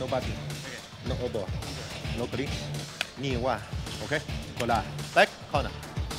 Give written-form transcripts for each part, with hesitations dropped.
fighting. No elbow. No clean. Knee one. Okay. Go line. Back corner.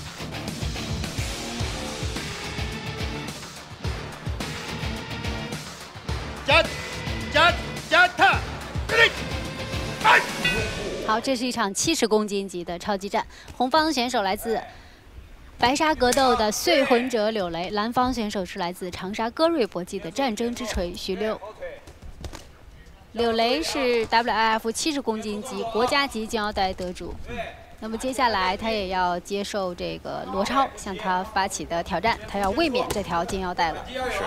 Jump. Jump. Jump. Ready. Fight. 好，这是一场70公斤级的超级战，红方选手来自白沙格斗的碎魂者柳雷，蓝方选手是来自长沙歌瑞搏击的战争之锤徐六。柳雷是 WIF 70公斤级国家级金腰带得主，那么接下来他也要接受这个罗超向他发起的挑战，他要卫冕这条金腰带了。 是。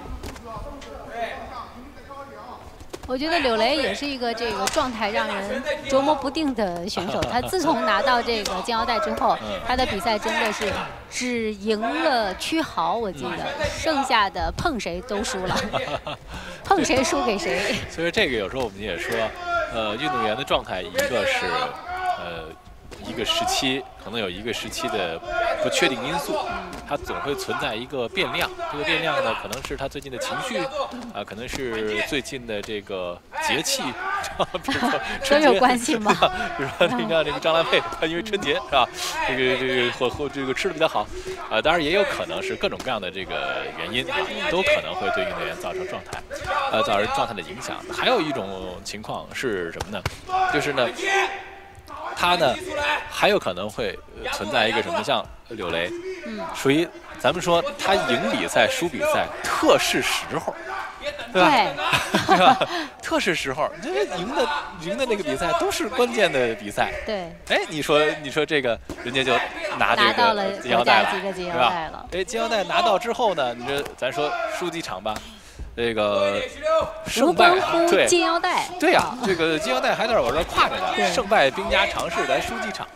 我觉得柳雷也是一个这个状态让人琢磨不定的选手。他自从拿到这个金腰带之后，他的比赛真的是只赢了屈豪，我记得剩下的碰谁都输了，碰谁输给谁。 所以这个有时候我们也说，运动员的状态，一个是一个时期可能有一个时期的不确定因素，它总会存在一个变量。这个变量呢，可能是他最近的情绪，可能是最近的这个节气，比如说都有关系吗？ 比如说你看这个张兰佩，他因为春节是吧？这个这个吃的比较好，当然也有可能是各种各样的这个原因啊，都可能会对运动员造成状态，造成状态的影响。还有一种情况是什么呢？就是呢。 他呢，还有可能会存在一个什么，像柳雷，属于咱们说他赢比赛、输比赛，特是时候，对吧？对吧？特是时候，这赢的那个比赛都是关键的比赛。 对。 哎，你说这个，人家就拿这个金腰带了，对吧？哎，金腰带拿到之后呢，你这咱说输几场吧。 这个胜败对金腰带， 对呀，这个金腰带还在我这挎着呢，胜败兵家常事，咱输几场。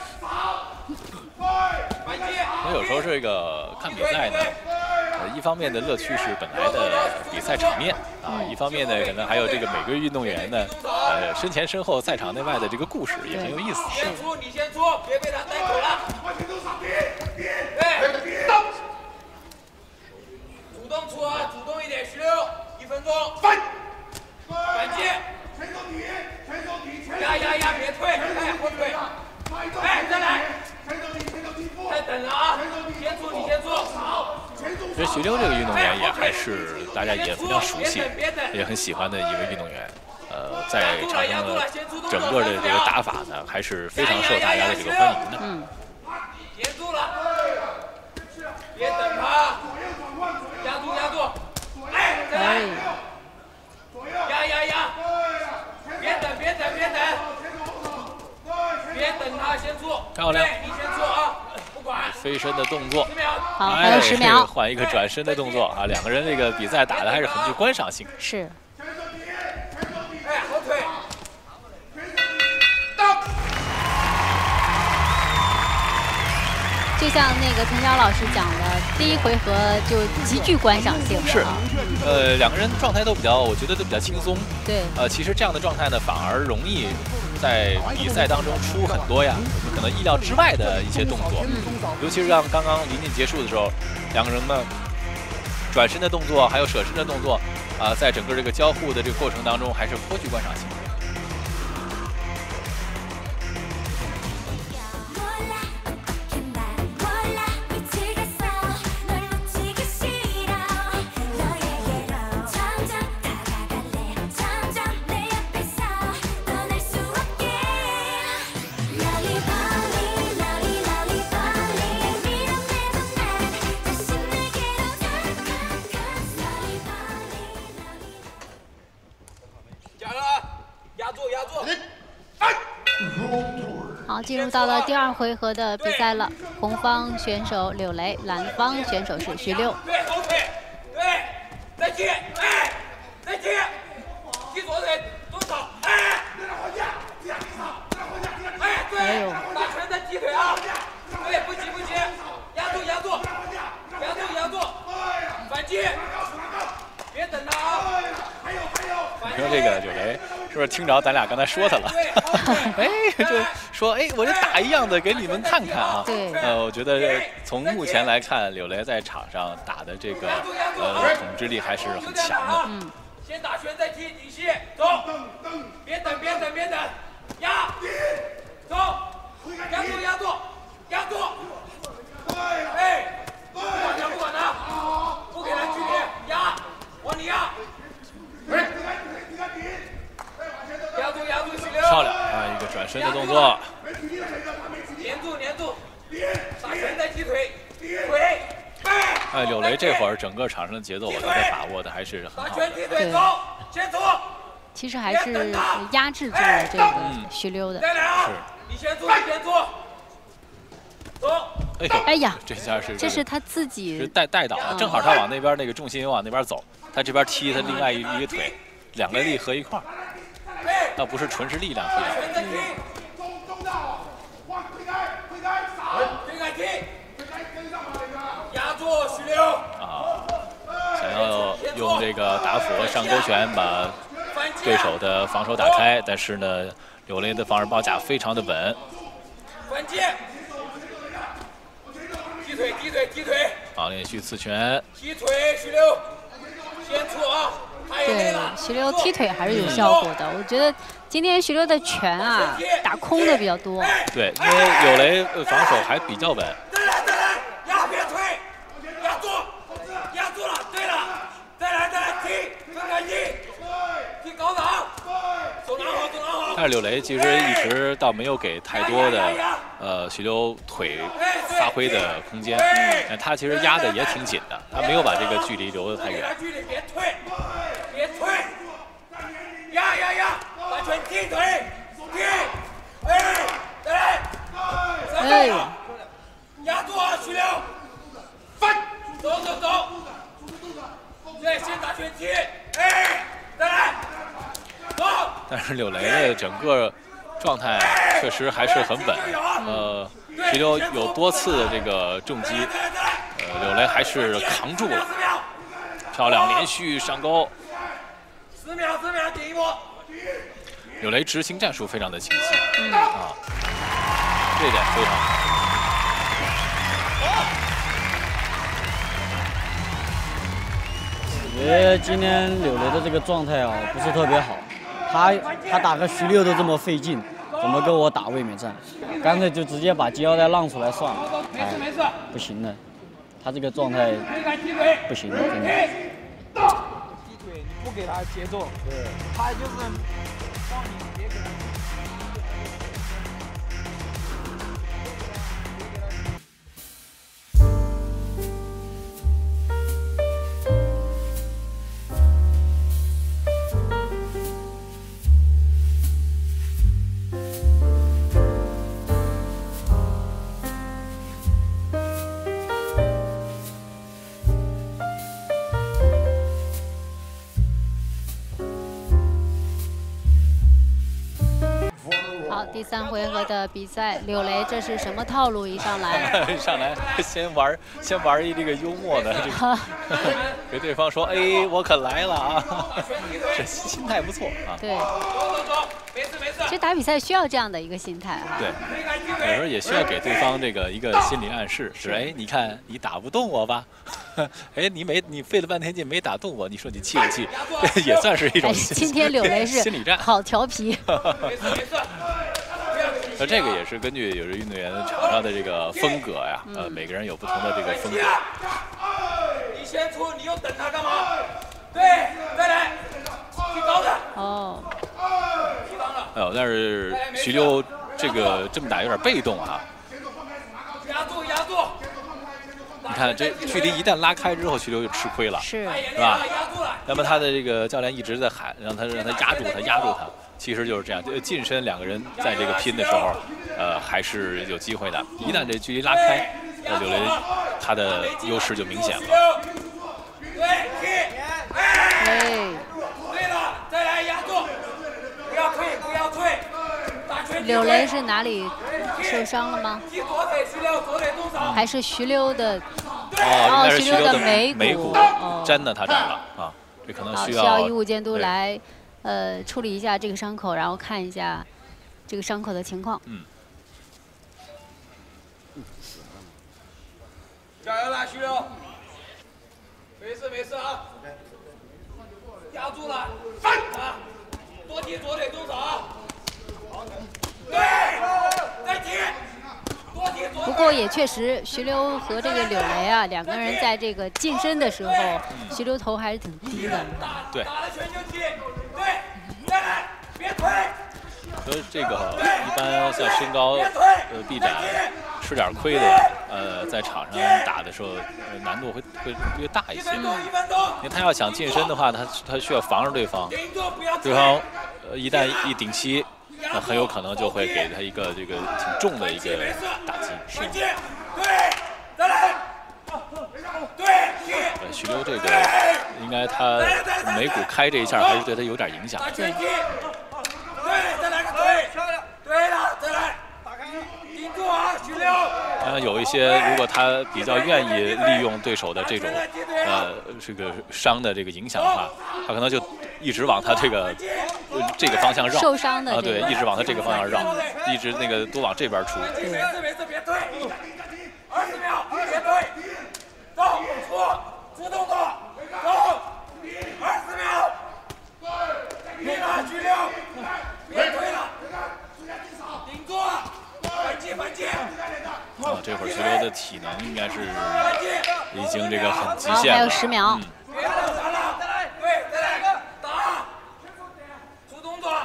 所以有时候这个看比赛呢，一方面的乐趣是本来的比赛场面啊，一方面呢可能还有这个每个运动员呢，身前身后赛场内外的这个故事也很有意思。 先出，你先出，别被他带走了。主动出啊，主动一点，16，1分钟。反击，压，别退，哎，后退，哎，再来，再等了啊，先出，你先出。 其实徐溜这个运动员也还是大家也非常熟悉，也很喜欢的一位运动员。在场上的整个的这个打法呢，还是非常受大家的这个欢迎的。 接住了，别等他。 压住！哎，再来！压！别等！别等他先出， 漂亮！ 你先出啊，不管。 飞身的动作， 好，还有10秒， 换一个转身的动作啊！两个人这个比赛打的还是很具观赏性。 是。 哎，后退。 就像那个陈晓老师讲的，第一回合就极具观赏性。 是，两个人状态都比较，我觉得都比较轻松。 对。 其实这样的状态呢，反而容易在比赛当中出很多呀，可能意料之外的一些动作。尤其是像刚刚临近结束的时候，两个人呢转身的动作，还有舍身的动作，在整个这个交互的这个过程当中，还是颇具观赏性。 好，进入到了第2回合的比赛了。红方选手柳雷，蓝方选手是徐六。 对，后退，对，再踢，哎，再踢，踢左腿，左手，哎，哎，对，把拳再踢腿啊，对，不急，压住，反击，别等他啊。 你说这个柳雷是不是听着咱俩刚才说他了？哎，就说哎，我就打一样的给你们看看啊。 对。 我觉得从目前来看，柳雷在场上打的这个统治力还是很强的。 先打拳再踢底细，走，别等，压，走，压住，哎，不管他，不给他距离，压，往里压，压住，许溜， 漂亮啊，一个转身的动作， 黏住，打拳再踢腿，腿。 哎，柳雷这会儿整个场上的节奏，我觉得把握的还是很好。 对，其实还是压制住了这个徐溜的。 是。 你先做，走。 哎呀， 这是他自己是带倒的，正好他往那边那个重心往那边走，他这边踢他另外一个腿，两个力合一块儿，那不是纯是力量踢的。 压住徐溜啊，想要用这个打斧和上勾拳把对手的防守打开，但是呢，柳雷的防守包夹非常的稳。 反击，踢腿。 好，连续刺拳。 踢腿，徐溜，先出啊！ 对，徐溜踢腿还是有效果的。我觉得今天徐溜的拳啊，打空的比较多。 对，因为柳雷防守还比较稳。 压别退，压住了，对了，再来踢，更敢踢高档，手拿好。 但是柳雷其实一直倒没有给太多的徐溜腿发挥的空间，他其实压的也挺紧的，他没有把这个距离留得太远。 别退，压，把拳踢腿，再来， 哎。 压住啊，徐溜！翻，走，对，先打拳踢，哎，再来，走。 但是柳雷的整个状态确实还是很稳，徐溜有多次的这个重击，柳雷还是扛住了，漂亮，连续上勾。 10秒，顶一波。 柳雷执行战术非常的清晰，这点非常好。 我觉得今天柳雷的这个状态啊不是特别好，他打个徐溜都这么费劲，怎么跟我打卫冕战？干脆就直接把系腰带让出来算了。哎，不行的，他这个状态不行，真的。 踢腿你不给他节奏，对，他就是让你别给他。 第3回合的比赛，柳雷这是什么套路？一上来， 上来先玩一这个幽默的，这个给对方说：“哎，我可来了啊！”这心态不错啊。 对， 走，没事。 其实打比赛需要这样的一个心态啊。 对，有时候也需要给对方这个一个心理暗示，是哎，你看你打不动我吧？哎，你费了半天劲没打动我，你说你气不气？这也算是一种今天柳雷是心理战， 好调皮。 没事。 那这个也是根据有的运动员场上的这个风格呀，每个人有不同的这个风格。 你先出，你又等他干嘛？对，再来，踢高的。 哦。 踢高了。 哎呦，但是徐溜这么打有点被动啊。 压住。 你看这距离一旦拉开之后，徐溜就吃亏了， 是吧？那么他的这个教练一直在喊，让他压住他。其实就是这样，近身两个人在这个拼的时候，还是有机会的。一旦这距离拉开，柳雷他的优势就明显了。 对了，再来压住，不要退。 柳雷是哪里受伤了吗？ 踢左腿，徐溜左腿动手。 还是徐溜的？ 应该是徐溜的眉骨粘到他这儿了啊，这可能需要医务监督来。处理一下这个伤口，然后看一下这个伤口的情况。 加油啦，徐溜！没事啊！压住， 住了，啊，多踢左腿动手啊！对，再踢，多踢左腿。 不过也确实，徐溜和这个柳雷啊，两个人在这个近身的时候，徐溜头还是挺低的。 对。 打了拳就踢，对，再来，别推。 所以这个一般像身高臂展吃点亏的，在场上打的时候难度会略大一些。因为他要想近身的话，他需要防着对方，对方一旦一顶膝，那很有可能就会给他一个这个挺重的一个打击。是。 对，再来。对， 徐溜这个应该他眉骨开这一下还是对他有点影响。 对，再来个腿，对了，再来，顶住啊，徐溜。 有一些如果他比较愿意利用对手的这种这个伤的这个影响的话，他可能就一直往他这个方向绕。 受伤的啊，对，一直往他这个方向绕，一直那个多往这边出。 没事，别退，20秒，别退，走，出动作，走，20秒。别打徐溜，别推了，顶住，反击。 啊，这会儿徐溜的体能应该是已经这个很极限了。 还有10秒。 别打了，再来，对，再来，打，出动作。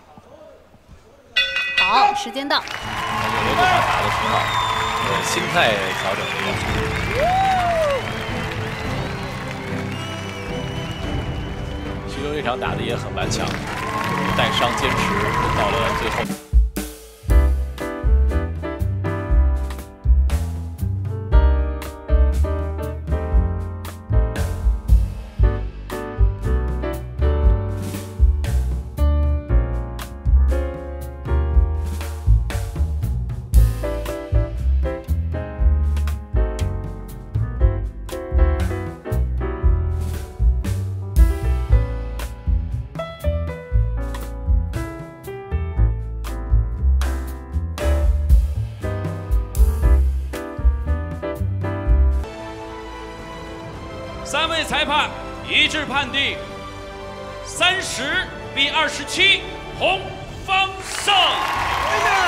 好，时间到。 柳雷这场打得挺好，心态调整的也好。徐溜这场打得也很顽强，带伤坚持到了最后。 3位裁判一致判定30比27，红方胜。